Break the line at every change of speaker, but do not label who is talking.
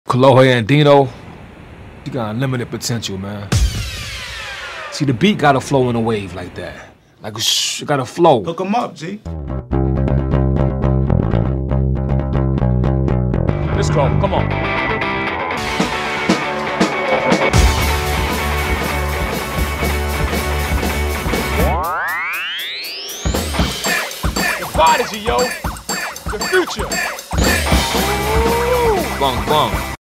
Kolohe Andino, you got unlimited potential, man. See, the beat gotta flow in a wave like that. Like, it gotta flow.
Hook 'em up, G.
Let's go, come on. The prodigy, yo. The future. Bung, bung.